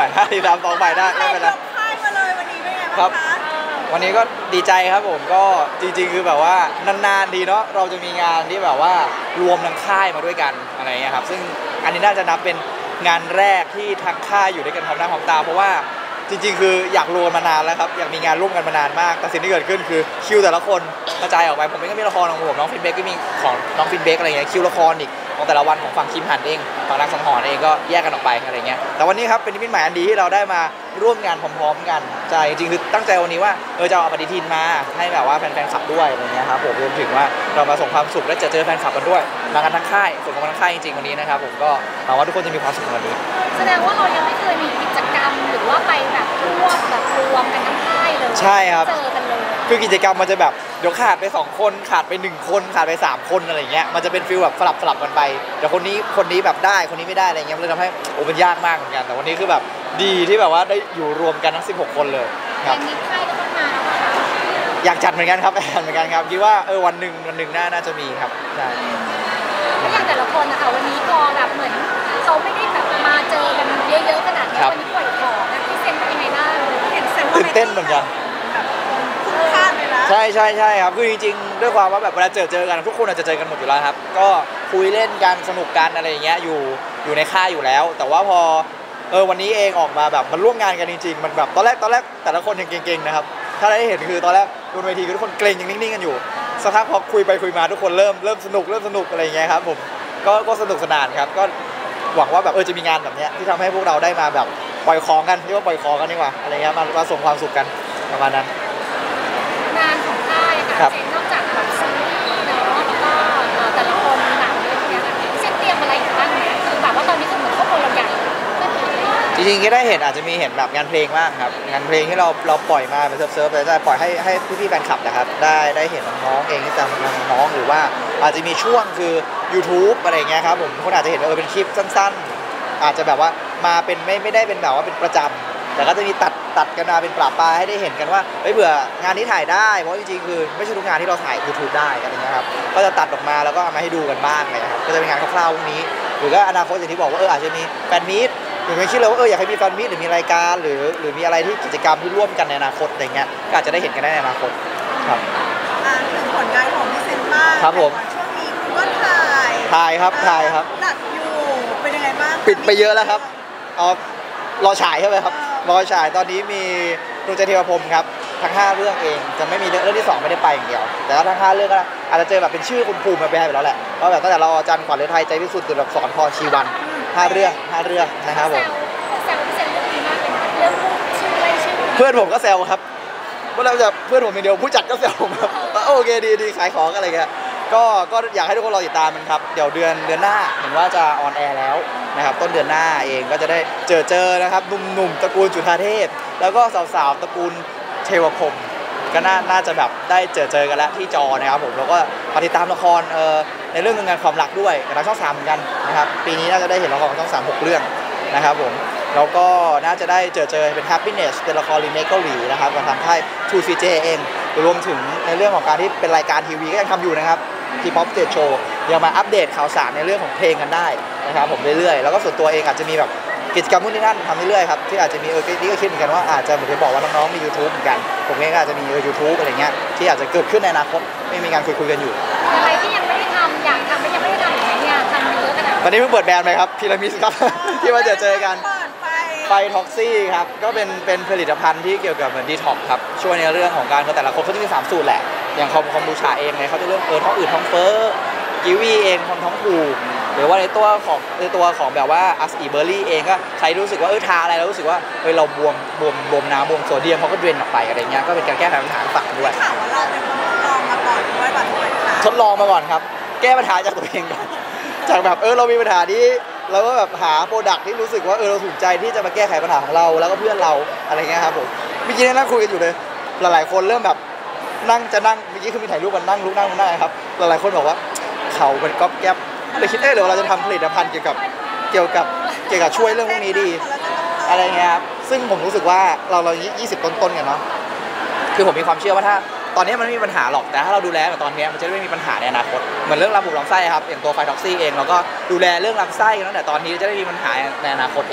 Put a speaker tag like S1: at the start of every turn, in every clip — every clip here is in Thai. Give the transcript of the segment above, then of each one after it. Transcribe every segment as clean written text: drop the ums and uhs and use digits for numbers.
S1: 5 4 3 2ไปได้ไม่เป็นไร
S2: ค่ายมาเลยวันนี้เป็นไง
S1: ครั
S2: บ้า
S1: บ
S2: งคะ
S1: วันนี้ก็ดีใจครับผมก็จริงๆคือแบบว่านานๆดีเนาะเราจะมีงานที่แบบว่ารวมทั้งค่ายมาด้วยกันอะไรเงี้ยครับซึ่งอันนี้น่าจะนับเป็นงานแรกที่ทั้งค่ายอยู่ด้วยกันพร้อมหน้าพร้อมตาเพราะว่าจริงๆคืออยากรวมมานานแล้วครับอยากมีงานร่วมกันมานานมากแต่สิ่งที่เกิดขึ้นคือคิวแต่ละคนกระจายออกไปผมเองก็มีละครของผมน้องฟินเบกก็มีของน้องฟินเบกอะไรเงี้ยคิวละครอีกของแต่ละวันของฝั่งคิมหันเองฝั่งนางสังหรณ์เองก็แยกกันออกไปอะไรเงี้ยแต่วันนี้ครับเป็นนิมิตหมายอันดีที่เราได้มาร่วมงานพร้อมๆกันใช่จริงๆคือตั้งใจวันนี้ว่าจะเอาปฏิทินมาให้แบบว่าแฟนๆขับด้วยอะไรเงี้ยครับผมรวมถึงว่าเรามาส่งความสุขและเจอแฟนคลับกันด้วยมากันทั้งค่ายส่งกันทั้งค่ายจริงๆวันนี้นะครับผมก็หวังว่าทุกคนจะมีความสุขวันนี้
S3: แสดงว่าเรายังไม่เคยมีกิจกรรมหรือว่าไปแบบร่วมแบบรวมกันทั้งค่ายเลย
S1: ใช่ครับ
S3: เจอกันเลย
S1: คือกิจกรรมมันจะแบบเดี๋ยวขาดไป2คนขาดไป1คนขาดไป3คนอะไรเงี้ยมันจะเป็นฟีลแบบสลับกันไปเดี๋ยวคนนี้แบบได้คนนี้ไม่ได้อะไรเงี้ยมันเลยทำให้มันยากมากเหมือนกันแต่วันนี้คือแบบดีที่แบบว่าได้อยู่รวมกันทั้ง16คนเลยครับ
S3: อย่างนี้ค่ายก็ต้องมาแล้วค่ะ
S1: อยากจัดเหมือนกันครับเหมือนกันครับคิดว่าวันหนึ่งน่าจะมีครับใช่
S3: แล้วอย่างแต่ละคนนะคะวันนี้พอแบบเหมือนเขาไม่ได้แบบมาเจอกันเยอะๆขนาดนี้วันนี้ปล่อยของนะพี่เซนเป็นยังไงบ้าง
S2: เห็นเซนว่า
S1: ตื่นเต้นเหมือนกัน
S2: คุ้มค่าเลยนะ
S1: ใช่ครับคือจริงๆด้วยความว่าแบบเวลาเจอกันทุกคนอาจจะเจอกันหมดอยู่แล้วครับก็คุยเล่นกันสนุกกันอะไรอย่างเงี้ยอยู่ในค่ายอยู่แล้วแต่ว่าพอวันนี้เองออกมาแบบมันร่วมงานกันจริงๆมันแบบตอนแรกแต่ละคนยังเก่งๆนะครับถ้าได้เห็นคือตอนแรกบนเวทีทุกคนเกรงยังนิ่งๆกันอยู่สักพักพอคุยไปคุยมาทุกคนเริ่มสนุกอะไรอย่างเงี้ยครับผมก็สนุกสนานครับก็หวังว่าแบบจะมีงานแบบนี้ที่ทำให้พวกเราได้มาแบบปล่อยของกันเรียกว่าปล่อยของกันดีกว่าอะไรเงี้ยมาส่งความสุขกันประมาณนั้น
S3: งานของค่ายค่ะเซนนอกจากแบบซีรีส์เนาะแล้วก็แต่ละคนหนังเรื่องนี้ค่ะเซนเตรียมอะไรอยู่บ้างเนี่ยคือแบบว่าตอนนี้คือเหมือนครอบครัวเราใหญ่
S1: จริงๆก็ได้เห็นอาจจะมีเห็นแบบงานเพลงบ้างครับงานเพลงที่เราปล่อยมาเป็นเซิร์ฟไปจะปล่อยให้พี่ๆแฟนคลับนะครับได้เห็นน้องเองที่จำน้องหรือว่าอาจจะมีช่วงคือ YouTube อะไรเงี้ยครับผมคนอาจจะเห็นเป็นคลิปสั้นๆอาจจะแบบว่ามาเป็นไม่ได้เป็นแบบว่าเป็นประจำแต่ก็จะมีตัดกันมาเป็นปราบปลายให้ได้เห็นกันว่าเผื่องานนี้ถ่ายได้เพราะจริงๆคือไม่ใช่ทุกงานที่เราถ่าย YouTube ได้อะไรเงี้ยครับก็จะตัดออกมาแล้วก็เอามาให้ดูกันบ้างเลยครับก็จะเป็นงานคร่าวๆพวกนี้หรือก็อนาคตอย่างที่บอกว่าอาจจะมีแฟนมีตหรือไม่คิดเลยว่าอยากให้มีแฟนมีตหรือมีรายการหรือมีอะไรที่กิจกรรมที่ร่วมกันในอนาคตอะไรเงี้ยก็อาจจะได้เห็นกันได้ในอนาคตครับ
S2: ถึงผลงานของพี่เซนบ้าง
S1: ครับผม
S2: ช่วงนี้ก็ถ่าย
S1: ครับ
S2: หนักอยู่เป็นยังไงบ้าง
S1: ปิดไปเยอะแล้วครับรอฉายใช่ไหมครับรอฉายตอนนี้มีดวงใจเทวพรหมครับทั้ง5เรื่องเองจะไม่มีเรื่องที่2ไม่ได้ไปอย่างเดียวแต่ว่าทั้ง5เรื่องก็อาจจะเจอแบบเป็นชื่อคุณภูมิมาไปให้ไปแล้วแหละเพราะแบบตั้งแต่เราอาจารย์ขวัญฤทัยใจพิสุทธิ์ตุลสอนพรชีวัน5เรื่องนะครับผม
S3: แซวพี่เซนเรื่องนี้มากเลยนะเรื่องชื่ออะไรชื่อ
S1: เพื่อนผมก็แซวครับเมื่อเราจะเพื่อนผมอย่างเดียวผู้จัดก็แซวผมครับโอเคดีขายของอะไรเงี้ยก็อยากให้ทุกคนรอติดตามมันครับเดี๋ยวเดือนหน้าเห็นว่าจะออนแอร์แล้วนะครับต้นเดือนหน้าเองก็จะได้เจอนะครับหนุ่มๆตระกูลจุฑาเทพแล้วก็สาวๆตระกูลเทวพรหมก็น่าจะแบบได้เจอกันแล้วที่จอนะครับผมแล้วก็ติดตามละครในเรื่องงานความรักด้วยกับทางช่อง3เหมือนกันนะครับปีนี้น่าจะได้เห็นละครของช่อง3 6เรื่องนะครับผมแล้วก็น่าจะได้เจอเป็น Happiness เป็นละครรีเมคเกาหลีนะครับกับทางค่าย 2CJ เองรวมถึงในเรื่องของการที่เป็นรายการทีวีก็ยังทำอยู่นะครับที่ Pop Stage Show ยังมาอัปเดตข่าวสารในเรื่องของเพลงกันได้นะครับผมเรื่อยๆแล้วก็ส่วนตัวเองอาจจะมีแบบกิจกรรมนู่นนี่นั่นทำเรื่อยๆครับที่อาจจะมีนี่ก็คิดเหมือนกันว่าอาจจะเหมือนที่บอกว่าน้องๆมี YouTube เหมือนกันผมเองก็อาจจะมีYouTube อะไรเงี้ยที่อาจจะเกิดขึ้นในอนาคตไม่มีงานคุยกันอยู่
S3: อะไรที่ยังไม่ได้ทำอยากทำไม่ยังไม่ได้ทำอย่างเงี้ยทำเยอะขนาด
S1: ตอนนี้เพิ่งเปิดแบรนด์ไปครับพีระมิดครับที่ว่าเจอกันไฟท็อกซี่ครับก็เป็นผลิตภัณฑ์ที่เกี่ยวกับเหมือนดีท็อกครับช่วยในเรื่องของการแต่ละคนเขาจะมี3สูตรแหละอย่างคอมบูชาเองเนี่ยเขาจะเรื่องท้องอืดท้องเฟ้อกิวีเองท้องผูกหรือว่าในตัวของแบบว่าอัสอีเบอร์รี่เองก็ใครรู้สึกว่าทาอะไรแล้วรู้สึกว่าเราบวมน้ำบวมโซเดียมเขาก็เดรนออกไปอะไรเงี้ยก็เป็นการแก้ไขปัญหาฝากด้วย
S2: ข่าวว่าเราเป็นคนทดลองมาก่อนด้วยแบบ
S1: ทดลองมาก่อนครับแก้ปัญหาจากตัวเองก่อนจากแบบเรามีปัญหานี้เราก็แบบหาโปรดักที่รู้สึกว่าเราถูกใจที่จะมาแก้ไขปัญหาของเราแล้วก็เพื่อนเราอะไรเงี้ยครับผมเมื่อกี้นั่งคุยกันอยู่เลยหลายๆคนเริ่มแบบนั่งเมื่อกี้คือมีถ่ายรูปกันนั่งครับหลายๆคนบอกว่าเขาเป็นก๊อปแก๊ปเลยคิดเดี๋ยวเราจะทำผลิตภัณฑ์เกี่ยวกับช่วยเรื่องพวกนี้ดีอะไรเงี้ยครับซึ่งผมรู้สึกว่าเรา20ต้นกันเนาะคือผมมีความเชื่อว่าถ้าตอนนี้มันไม่มีปัญหาหรอกแต่ถ้าเราดูแลแบบตอนนี้มันจะไม่มีปัญหาในอนาคตเหมือนเรื่องลำบุกลำไส้ครับอย่างตัวไฟท็อกซี่เองเราก็ดูแลเรื่องลำไส้ตั้งแต่ตอนนี้จะได้มีปัญหาในอนาคตเอง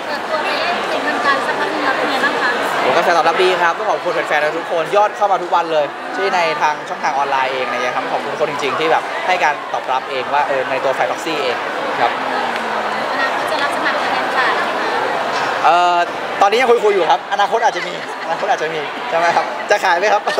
S3: ปิดตัวไปเล่นเป็นทางการสักพักนึงแล้วเป็นไงบ้างคะ
S1: ผมก็แฟนตอบรับดีครับต้องขอบคุณแฟนๆทุกคนยอดเข้ามาทุกวันเลยที่ในทางช่องทางออนไลน์เองอะไรเงี้ยครับขอบคุณคนจริงๆที่แบบให้การตอบรับเองว่าในตัวไฟท็อกซี่เองครับ
S3: อนาคตจะรับสมัครแทนค่ะ
S1: ตอนนี้ยังคุยอยู่ครับอนาคตอาจจะมีใช่ไหมครับจะขายไหมครับ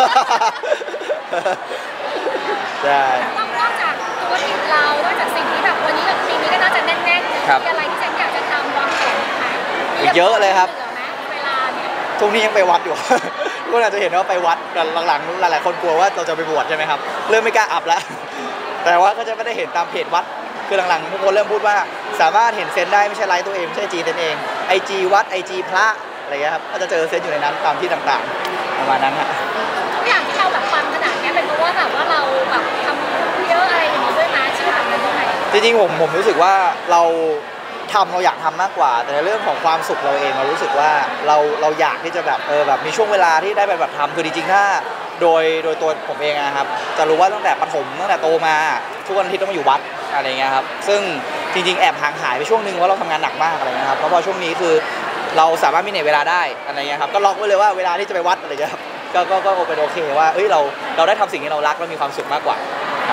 S1: ใช่
S3: นอกจากธุรกิจเรานอกจากสิ่งที่แบบวันนี้กับปีนี้ก็น่าจะแน่นๆ
S1: ครับ
S3: มีอะไรที่เจนอยากจะทำวางแผนไหม
S1: เยอะเลยครับ
S3: หลือไหมเวลาเนี่ย
S1: ช่วงนี้ยังไปวัดอยู่ ทุกคนอาจจะเห็นว่าไปวัดแต่หลังๆหลายๆคนกลัวว่าเราจะไปบวชใช่ไหมครับเริ่มไม่กล้าอัพแล้ว แต่ว่าก็จะไม่ได้เห็นตามเพจวัดคือหลังๆทุกคนเริ่มพูดว่าสามารถเห็นเซนได้ไม่ใช่ไลฟ์ตัวเองไม่ใช่จีเซนเองไอจีวัดไอจีพระอะไรเงี้ยครับก็จะเจอเซนอยู่ในนั้นตามที่ต่างๆประมาณนั้นฮะ
S3: ทุกอย่างที่เราแบบฟังขนาดเนี้ยเป็นเพราะว่าแบบว่าเราแบบทำเยอะอะไรอย่างนี้ด้วยนะชื่อแบบเป็นยังไง
S1: จริงๆผมรู้สึกว่าเราอยากทำมากกว่าแต่ในเรื่องของความสุขเราเองเรารู้สึกว่าเราอยากที่จะแบบแบบมีช่วงเวลาที่ได้แบบทำคือจริงๆถ้าโดยตัวผมเองนะครับจะรู้ว่าตั้งแต่ประถมตั้งแต่โตมาทุกวันอาทิตย์ต้องมาอยู่วัดอะไรเงี้ยครับซึ่งจริงๆแอบห่างหายไปช่วงนึงว่าเราทำงานหนักมากอะไรเงี้ยครับเพราะพอช่วงนี้คือเราสามารถมีเวลาได้อะไรเงี้ยครับก็ล็อกไว้เลยว่าเวลาที่จะไปวัดอะไรเงี้ยครับก็เป็นโอเคว่าเราได้ทำสิ่งที่เรารักแล้วมีความสุขมากกว่าครับ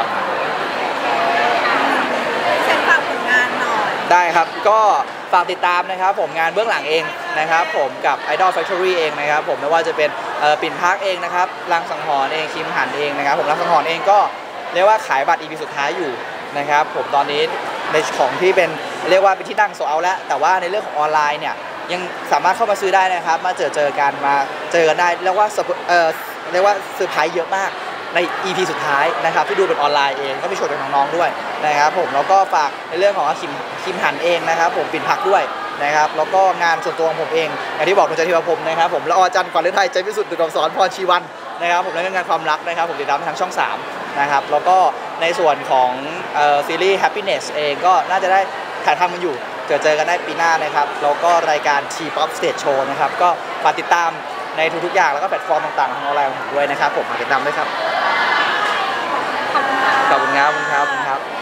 S2: เซนฝากผลงานหน่อย
S1: ได้ครับก็ฝากติดตามนะครับผมงานเบื้องหลังเองนะครับผมกับ Idol Factory เองนะครับผมไม่ว่าจะเป็นปิ่นพักเองนะครับรังสังหรณ์เองคิมหันเองนะครับผมรังสังหรณ์เองก็เรียกว่าขายบัตร EP สุดท้ายอยู่นะครับผมตอนนี้ในของที่เป็นเรียกว่าเป็นที่นั่งโซเอาแล้วแต่ว่าในเรื่องของออนไลน์เนี่ยยังสามารถเข้ามาซื้อได้นะครับมาเจอกันมาเจอกันได้เรียกว่าเซอร์ไพรส์เยอะมากใน EP สุดท้ายนะครับที่ดูเป็นออนไลน์เองก็มีโชว์จากน้องๆด้วยนะครับผมแล้วก็ฝากในเรื่องของคิมหันเองนะครับผมปิ่นพักด้วยนะครับแล้วก็งานส่วนตัวของผมเองอย่างที่บอกดวงใจธีรพรหมนะครับผมละออจันทร์ขวัญฤทัยใจพิสุทธิ์ดุจอักษรพรชีวันนะครับผมในเรื่องงานความรักนะครับผมติดตามทางช่อง3นะครับแล้วก็ในส่วนของซีรีส์ Happiness เองก็น่าจะได้ถ่ายทำกันอยู่เจอกันได้ปีหน้านะครับแล้วก็รายการ T-POP Stage Show นะครับก็ฝากติดตามในทุกๆอย่างแล้วก็แพลตฟอร์มต่างๆทางออนไลน์ของผมด้วยนะครับผมฝากติดตามด้วยครับ
S3: ขอบคุณค่ะ
S1: ขอบคุณครับ